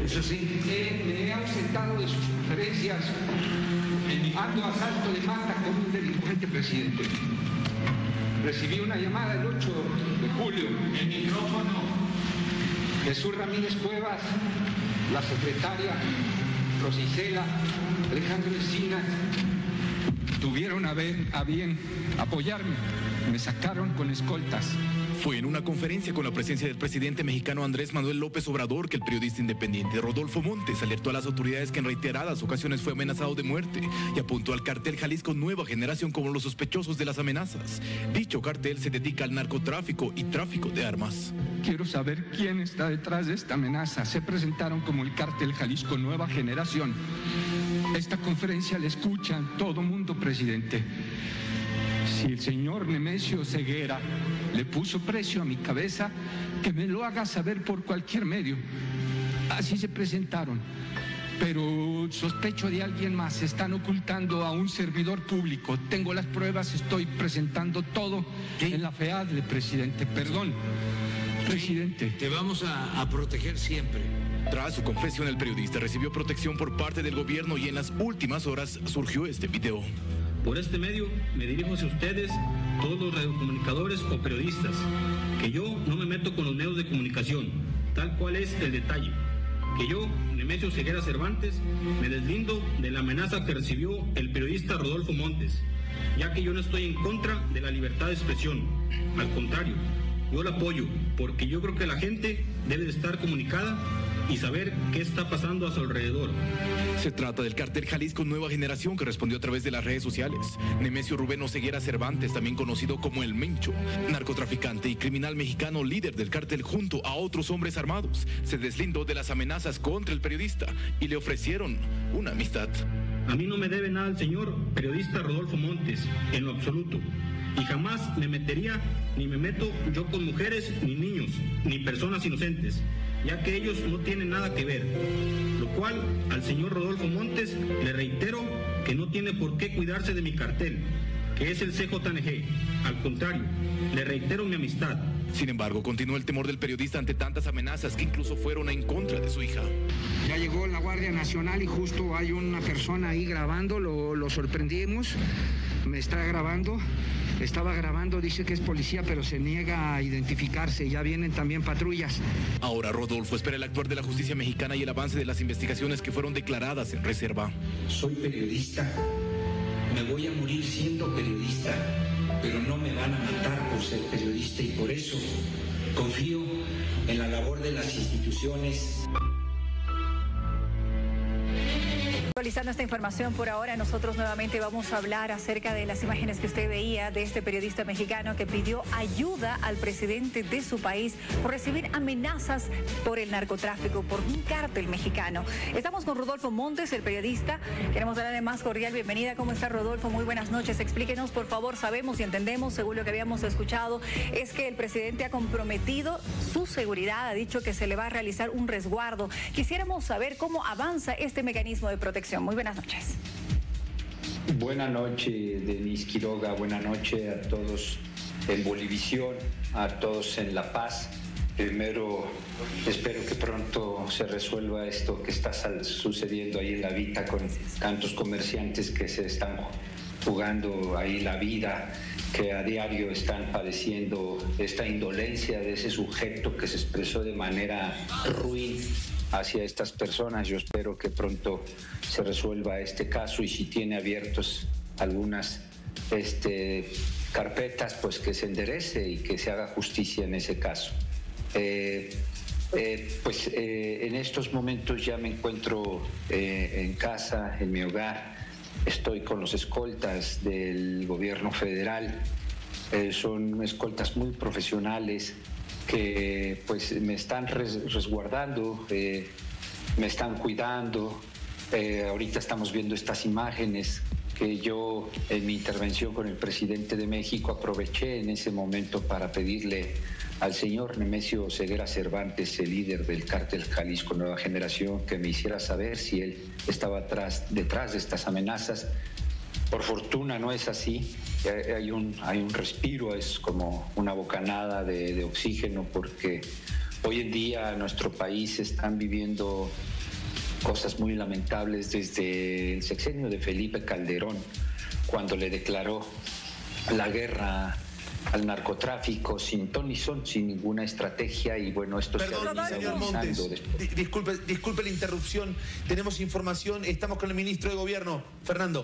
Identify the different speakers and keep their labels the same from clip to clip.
Speaker 1: Eso sí. Me he ausentado de sus conferencias. Ando a salto de mata con un delincuente, presidente. Recibí una llamada el 8 de julio. El micrófono. Jesús Ramírez Cuevas, la secretaria, Rosicela, Alejandro Encinas, tuvieron a bien apoyarme. Me sacaron con escoltas.
Speaker 2: Fue en una conferencia con la presencia del presidente mexicano Andrés Manuel López Obrador que el periodista independiente Rodolfo Montes alertó a las autoridades que en reiteradas ocasiones fue amenazado de muerte y apuntó al cártel Jalisco Nueva Generación como los sospechosos de las amenazas. Dicho cártel se dedica al narcotráfico y tráfico de armas.
Speaker 1: Quiero saber quién está detrás de esta amenaza. Se presentaron como el cártel Jalisco Nueva Generación. Esta conferencia la escuchan todo mundo, presidente. Si el señor Nemesio Ceguera le puso precio a mi cabeza, que me lo haga saber por cualquier medio. Así se presentaron. Pero sospecho de alguien más. Están ocultando a un servidor público. Tengo las pruebas, estoy presentando todo en la FEADLE, presidente. Perdón, presidente.
Speaker 3: Te vamos a proteger siempre.
Speaker 2: Tras su confesión, el periodista recibió protección por parte del gobierno y en las últimas horas surgió este video.
Speaker 4: Por este medio me dirijo hacia ustedes, todos los radiocomunicadores o periodistas, que yo no me meto con los medios de comunicación, tal cual es el detalle, que yo, Nemesio Ceguera Cervantes, me deslindo de la amenaza que recibió el periodista Rodolfo Montes, ya que yo no estoy en contra de la libertad de expresión, al contrario, yo la apoyo, porque yo creo que la gente debe de estar comunicada y saber qué está pasando a su alrededor.
Speaker 2: Se trata del cártel Jalisco Nueva Generación que respondió a través de las redes sociales. Nemesio Rubén Oseguera Cervantes, también conocido como El Mencho, narcotraficante y criminal mexicano líder del cártel junto a otros hombres armados, se deslindó de las amenazas contra el periodista y le ofrecieron una amistad.
Speaker 4: A mí no me debe nada el señor periodista Rodolfo Montes, en lo absoluto. Y jamás me metería, ni me meto yo con mujeres, ni niños, ni personas inocentes, ya que ellos no tienen nada que ver. Lo cual, al señor Rodolfo Montes le reitero que no tiene por qué cuidarse de mi cartel, que es el CJNG. Al contrario, le reitero mi amistad.
Speaker 2: Sin embargo, continuó el temor del periodista ante tantas amenazas que incluso fueron en contra de su hija.
Speaker 1: Ya llegó la Guardia Nacional y justo hay una persona ahí grabando, lo sorprendimos, me está grabando. Estaba grabando, dice que es policía, pero se niega a identificarse. Ya vienen también patrullas.
Speaker 2: Ahora Rodolfo espera el actuar de la justicia mexicana y el avance de las investigaciones que fueron declaradas en reserva.
Speaker 5: Soy periodista, me voy a morir siendo periodista, pero no me van a matar por ser periodista y por eso confío en la labor de las instituciones.
Speaker 6: Actualizando esta información por ahora, nosotros nuevamente vamos a hablar acerca de las imágenes que usted veía de este periodista mexicano que pidió ayuda al presidente de su país por recibir amenazas por el narcotráfico, por un cártel mexicano. Estamos con Rodolfo Montes, el periodista. Queremos darle más cordial bienvenida. ¿Cómo está, Rodolfo? Muy buenas noches. Explíquenos, por favor. Sabemos y entendemos, según lo que habíamos escuchado, es que el presidente ha comprometido su seguridad, ha dicho que se le va a realizar un resguardo. Quisiéramos saber cómo avanza este mecanismo de protección. Muy buenas noches.
Speaker 5: Buenas noches, Denise Quiroga. Buenas noches a todos en Bolivisión, a todos en La Paz. Primero, espero que pronto se resuelva esto que está sucediendo ahí en La Vita con tantos comerciantes que se están jugando ahí la vida, que a diario están padeciendo esta indolencia de ese sujeto que se expresó de manera ruin hacia estas personas. Yo espero que pronto se resuelva este caso y si tiene abiertos algunas carpetas, pues que se enderece y que se haga justicia en ese caso. En estos momentos ya me encuentro en casa, en mi hogar. Estoy con los escoltas del gobierno federal. Son escoltas muy profesionales que pues me están resguardando, me están cuidando. Ahorita estamos viendo estas imágenes que yo en mi intervención con el presidente de México aproveché en ese momento para pedirle al señor Nemesio Ceguera Cervantes, el líder del cártel Jalisco Nueva Generación, que me hiciera saber si él estaba detrás de estas amenazas. Por fortuna no es así, hay un respiro, es como una bocanada de oxígeno, porque hoy en día en nuestro país están viviendo cosas muy lamentables desde el sexenio de Felipe Calderón, cuando le declaró la guerra al narcotráfico sin ton ni son, sin ninguna estrategia, y bueno, esto
Speaker 7: Perdón,
Speaker 5: se ha
Speaker 7: señor Montes, disculpe la interrupción, tenemos información, estamos con el ministro de Gobierno, Fernando.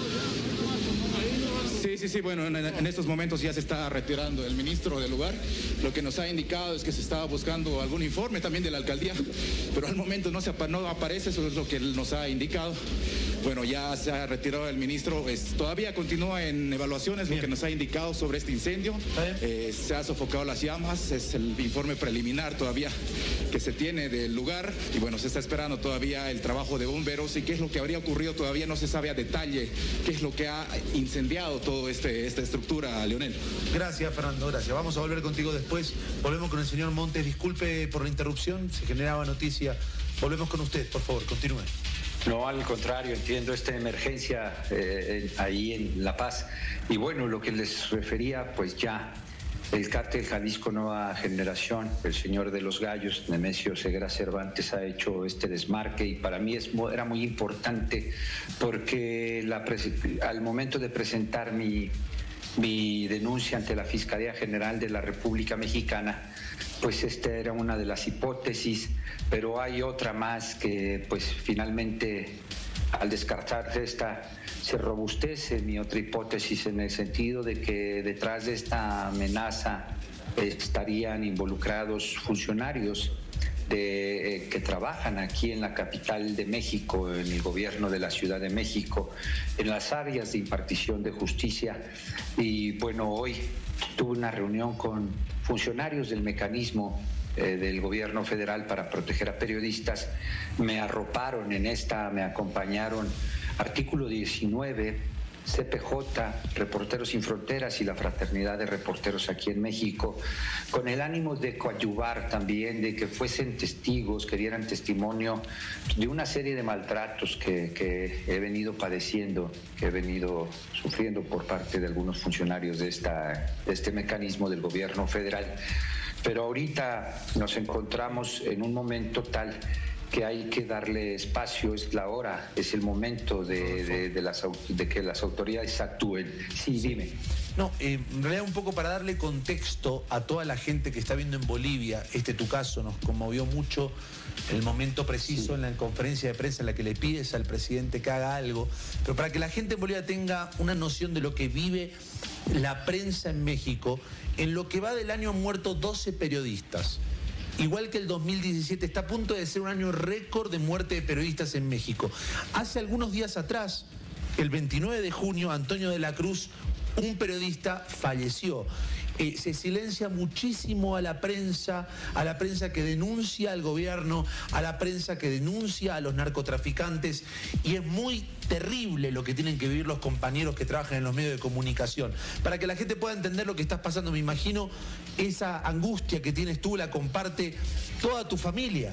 Speaker 8: Sí, bueno, en estos momentos ya se está retirando el ministro del lugar. Lo que nos ha indicado es que se estaba buscando algún informe también de la alcaldía, pero al momento no aparece, eso es lo que él nos ha indicado. Bueno, ya se ha retirado el ministro, todavía continúa en evaluaciones lo que nos ha indicado sobre este incendio. Se ha sofocado las llamas, es el informe preliminar todavía que se tiene del lugar, y bueno, se está esperando todavía el trabajo de bomberos, y qué es lo que habría ocurrido todavía no se sabe a detalle, qué es lo que ha incendiado todo esta estructura, Leonel.
Speaker 7: Gracias, Fernando, gracias. Vamos a volver contigo después. Volvemos con el señor Montes. Disculpe por la interrupción, se generaba noticia. Volvemos con usted, por favor, continúe.
Speaker 5: No, al contrario, entiendo esta emergencia ahí en La Paz. Y bueno, lo que les refería, pues ya el cártel Jalisco Nueva Generación, el señor de los gallos, Nemesio Ceguera Cervantes, ha hecho este desmarque, y para mí era muy importante porque al momento de presentar mi denuncia ante la Fiscalía General de la República Mexicana, pues esta era una de las hipótesis, pero hay otra más que pues finalmente al descartarse esta se robustece mi otra hipótesis, en el sentido de que detrás de esta amenaza estarían involucrados funcionarios que trabajan aquí en la capital de México, en el gobierno de la Ciudad de México, en las áreas de impartición de justicia. Y bueno, hoy tuve una reunión con funcionarios del mecanismo del gobierno federal para proteger a periodistas. Me arroparon en esta, me acompañaron artículo 19, CPJ, Reporteros Sin Fronteras y la Fraternidad de Reporteros aquí en México, con el ánimo de coadyuvar también, de que fuesen testigos, que dieran testimonio de una serie de maltratos que he venido padeciendo, que he venido sufriendo por parte de algunos funcionarios de este mecanismo del gobierno federal. Pero ahorita nos encontramos en un momento tal que hay que darle espacio, es la hora, es el momento de que las autoridades actúen. Sí, dime.
Speaker 7: No, en realidad un poco para darle contexto a toda la gente que está viendo en Bolivia, tu caso nos conmovió mucho, el momento preciso en la conferencia de prensa en la que le pides al presidente que haga algo, pero para que la gente en Bolivia tenga una noción de lo que vive la prensa en México, en lo que va del año han muerto 12 periodistas. Igual que el 2017, está a punto de ser un año récord de muerte de periodistas en México. Hace algunos días atrás, el 29 de junio, Antonio de la Cruz, un periodista, falleció. Se silencia muchísimo a la prensa que denuncia al gobierno, a la prensa que denuncia a los narcotraficantes, y es muy terrible lo que tienen que vivir los compañeros que trabajan en los medios de comunicación. Para que la gente pueda entender lo que estás pasando, me imagino esa angustia que tienes tú la comparte toda tu familia.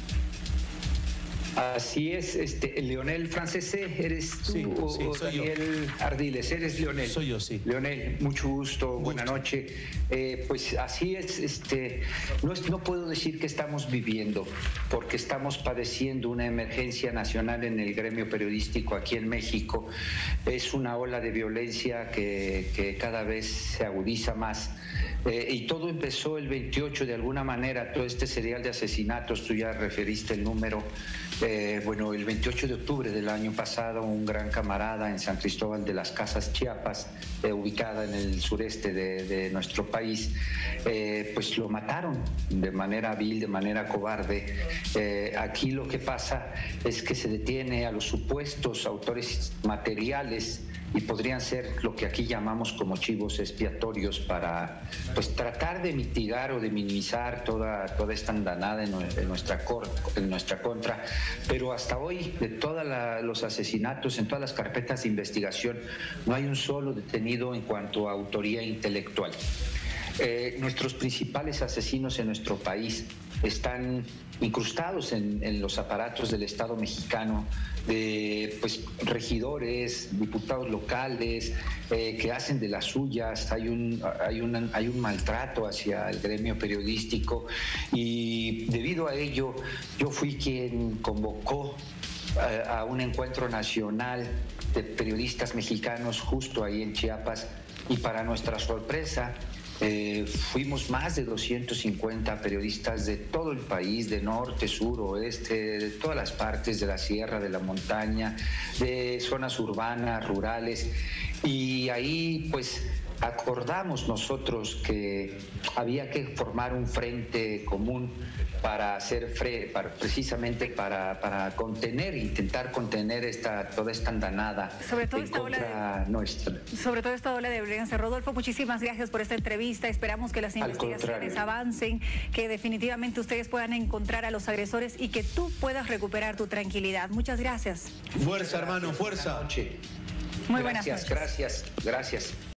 Speaker 5: Así es, Leonel Francesé, ¿eres tú?
Speaker 7: Sí,
Speaker 5: o
Speaker 7: soy
Speaker 5: Daniel
Speaker 7: yo.
Speaker 5: Ardiles? ¿Eres Leonel?
Speaker 7: Soy yo, sí.
Speaker 5: Leonel, mucho gusto, buena noche. Pues así es, no puedo decir que estamos viviendo, porque estamos padeciendo una emergencia nacional en el gremio periodístico aquí en México. Es una ola de violencia que cada vez se agudiza más. Y todo empezó el 28, de alguna manera, todo este serial de asesinatos, tú ya referiste el número. Bueno, el 28 de octubre del año pasado, un gran camarada en San Cristóbal de las Casas, Chiapas, ubicada en el sureste de nuestro país, pues lo mataron de manera vil, de manera cobarde. Aquí lo que pasa es que se detiene a los supuestos autores materiales, y podrían ser lo que aquí llamamos como chivos expiatorios, para pues tratar de mitigar o de minimizar toda esta andanada en nuestra contra. Pero hasta hoy, de todos los asesinatos, en todas las carpetas de investigación, no hay un solo detenido en cuanto a autoría intelectual. Nuestros principales asesinos en nuestro país están incrustados en los aparatos del Estado mexicano, de regidores, diputados locales que hacen de las suyas. Hay un maltrato hacia el gremio periodístico y debido a ello yo fui quien convocó a un encuentro nacional de periodistas mexicanos justo ahí en Chiapas, y para nuestra sorpresa fuimos más de 250 periodistas de todo el país, de norte, sur, oeste, de todas las partes de la sierra, de la montaña, de zonas urbanas, rurales, y ahí acordamos nosotros que había que formar un frente común para contener, intentar contener toda esta andanada en contra nuestra.
Speaker 6: Sobre todo esta ola de violencia. Rodolfo, muchísimas gracias por esta entrevista. Esperamos que las investigaciones avancen, que definitivamente ustedes puedan encontrar a los agresores y que tú puedas recuperar tu tranquilidad. Muchas gracias.
Speaker 7: Fuerza, hermano, fuerza.
Speaker 6: Muy buenas noches.
Speaker 5: Gracias.